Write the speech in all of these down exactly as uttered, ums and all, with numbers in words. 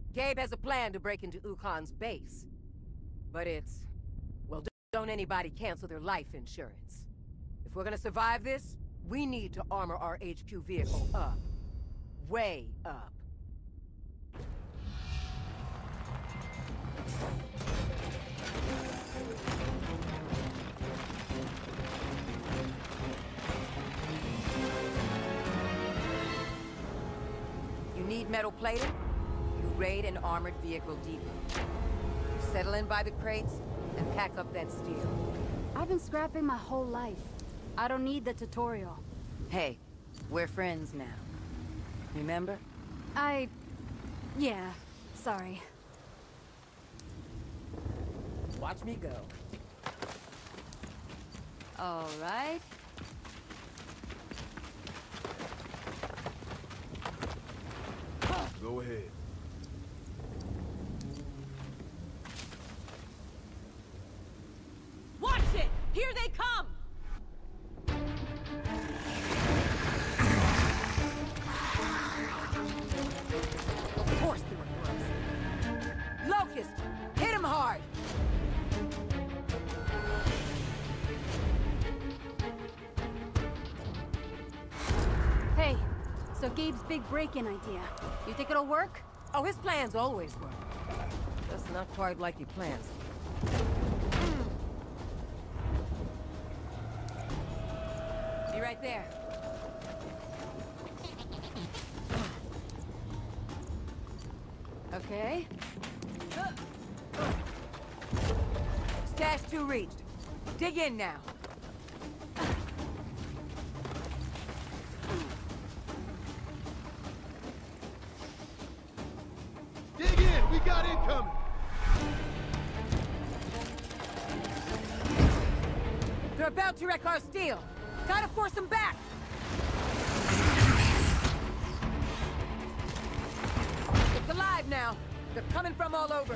Gabe has a plan to break into Ukon's base. But it's... well, don't anybody cancel their life insurance. If we're gonna survive this, we need to armor our H Q vehicle up. Way up. You need metal plating? You raid an armored vehicle depot. You settle in by the crates and pack up that steel. I've been scrapping my whole life. I don't need the tutorial. Hey, we're friends now. Remember? I... yeah, sorry. Watch me go. All right. Go ahead. Watch it! Here they come! Of course they were girls. Locust! Hit him hard! Hey, so Gabe's big break-in idea. You think it'll work? Oh, his plans always work. Just not quite like he plans. Be right there. Okay. Stash two reached. Dig in now. Dig in! We got incoming! They're about to wreck our steel. Gotta force them back! It's alive now. They're coming from all over.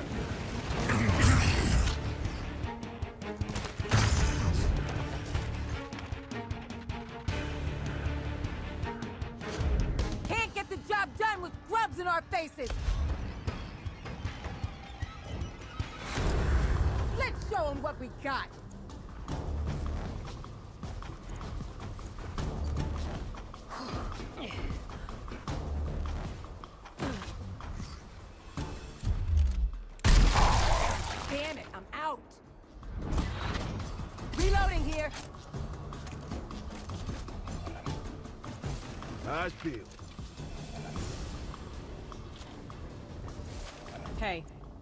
Can't get the job done with grubs in our faces! Let's show them what we got! Damn it, I'm out! Reloading here! Eyes peeled. Hey.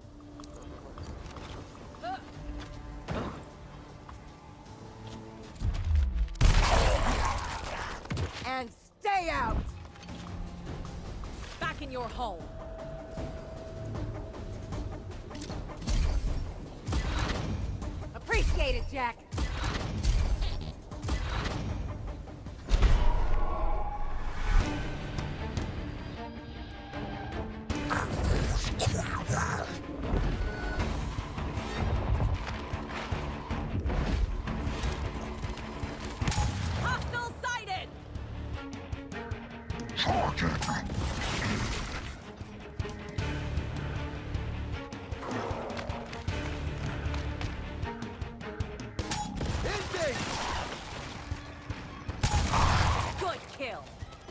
And stay out! Back in your hole. Appreciate it, Jack. Hostile sighted! Good kill.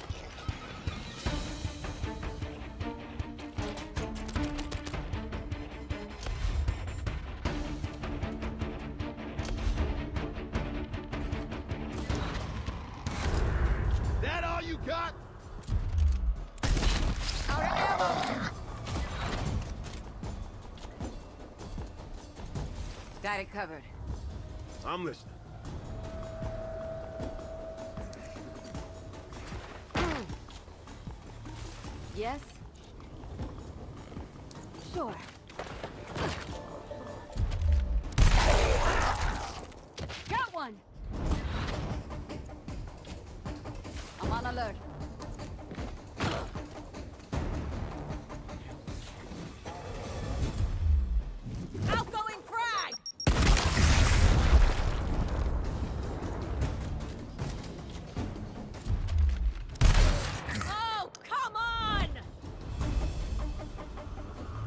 That all you got? Out of ammo! Got it covered. I'm listening. Yes? Sure. Got one! I'm on alert. Outgoing frag! Oh, come on!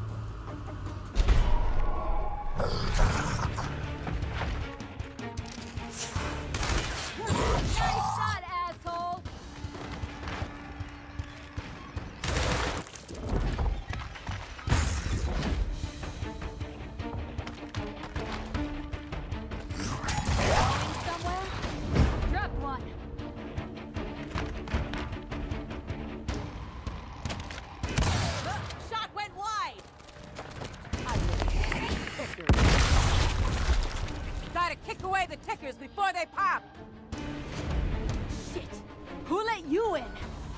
away the tickers before they pop! Shit! Who let you in?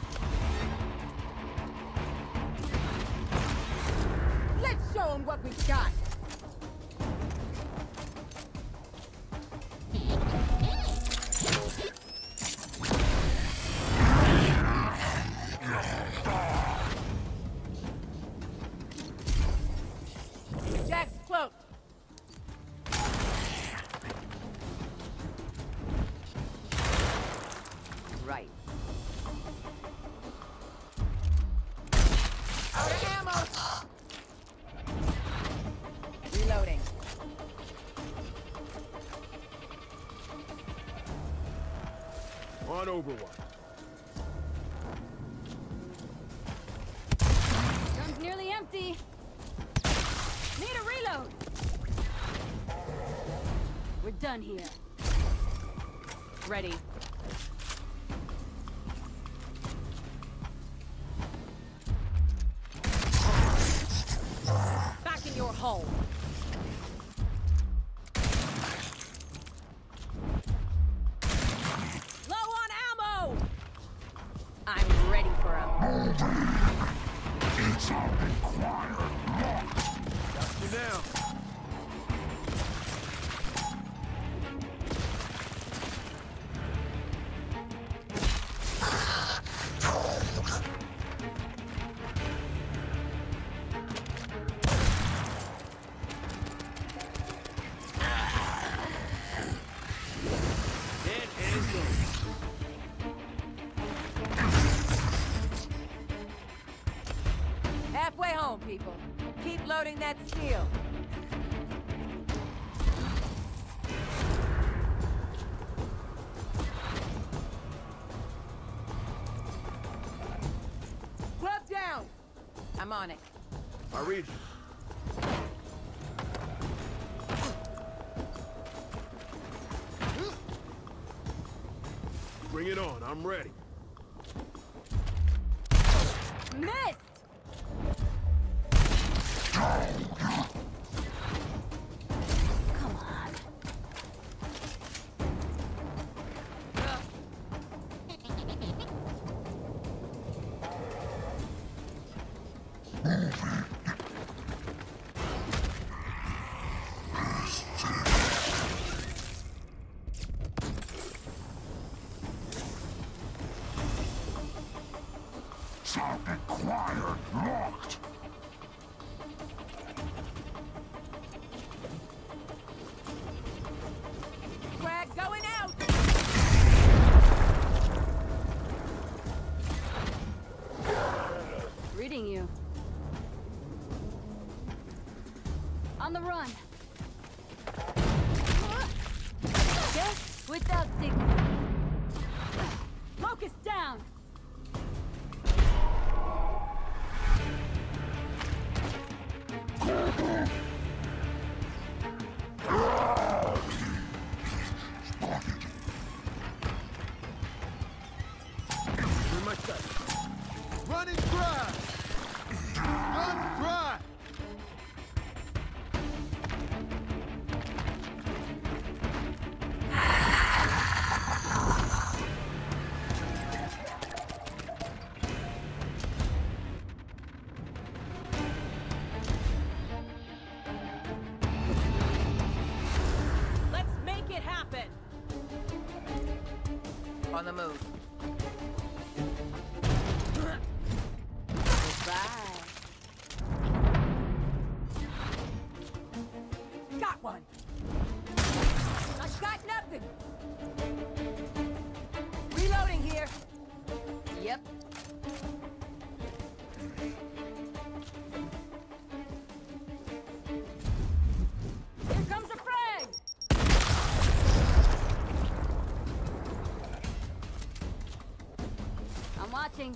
Let's show them what we've got! Jack's cloaked. Right. Out of ammo! Reloading. On Overwatch. Gun's nearly empty. Need a reload. We're done here. Ready. Back in your hole. Low on ammo! I'm ready for him. It's a required lock. Got you now. Dead and gone. Halfway home, people. Keep loading that steel. Club down! I'm on it. I read you. Bring it on, I'm ready. Missed! Come on. Shall be acquired locked. Frag going out! Reading you. On the run. Death without dignity. Locust down! In my sight. Running dry! Run dry! Let's make it happen! On the move. Goodbye. Got one! I got nothing! Reloading here! Yep. Here comes a frag! I'm watching.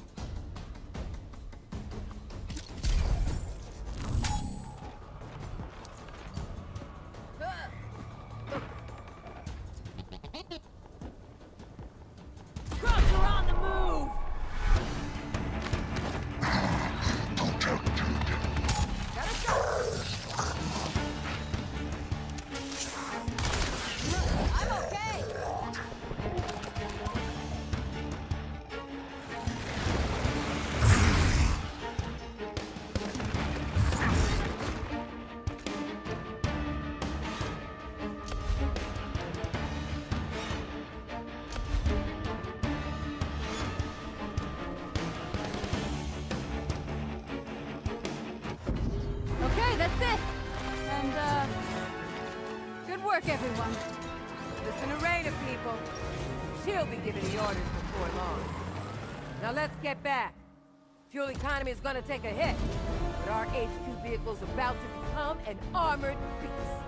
work, everyone. Listen to Rada, people. She'll be giving the orders before long. Now let's get back. Fuel economy is gonna take a hit, but our H Q vehicle's about to become an armored beast.